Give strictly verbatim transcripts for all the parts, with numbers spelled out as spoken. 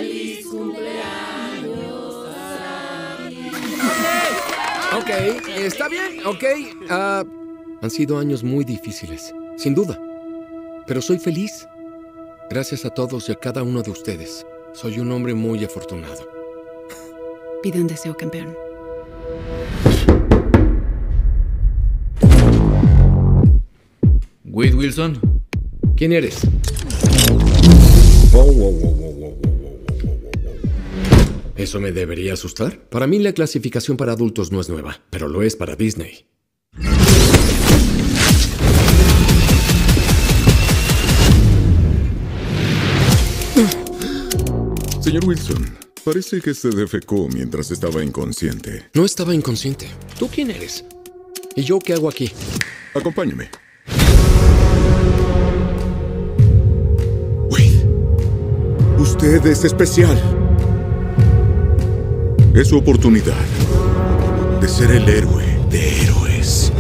Feliz cumpleaños a ti. Ok, está bien, ok. Uh, han sido años muy difíciles, sin duda. Pero soy feliz. Gracias a todos y a cada uno de ustedes. Soy un hombre muy afortunado. Pide un deseo, campeón. Wade Wilson. ¿Quién eres? Oh, oh, oh, oh, oh, oh, oh. ¿Eso me debería asustar? Para mí la clasificación para adultos no es nueva, pero lo es para Disney. Señor Wilson, parece que se defecó mientras estaba inconsciente. No estaba inconsciente. ¿Tú quién eres? ¿Y yo qué hago aquí? Acompáñeme. Wade, usted es especial. Es su oportunidad de ser el héroe de héroes.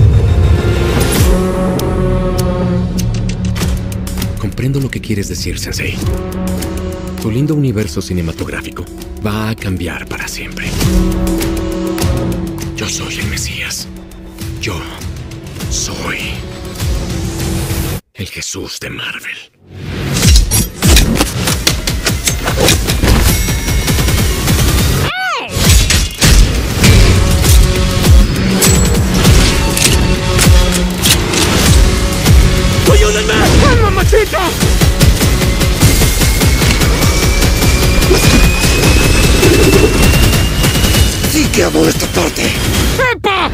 Comprendo lo que quieres decir, Sensei. Tu lindo universo cinematográfico va a cambiar para siempre. Yo soy el Mesías. Yo soy el Jesús de Marvel. ¡Ayúdenme! ¡Ay, mamacita! Sí que amo esta parte. ¡Epa!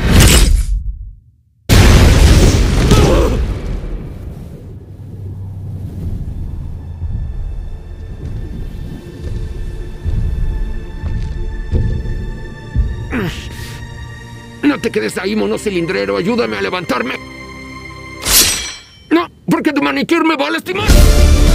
No te quedes ahí, mono cilindrero. Ayúdame a levantarme. No, porque tu manicure me va a lastimar.